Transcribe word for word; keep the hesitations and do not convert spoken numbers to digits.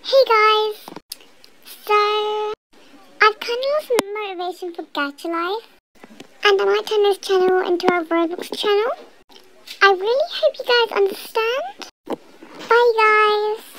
Hey guys! So, I've kind of lost motivation for Gacha Life, and I might turn this channel into a Roblox channel. I really hope you guys understand. Bye guys!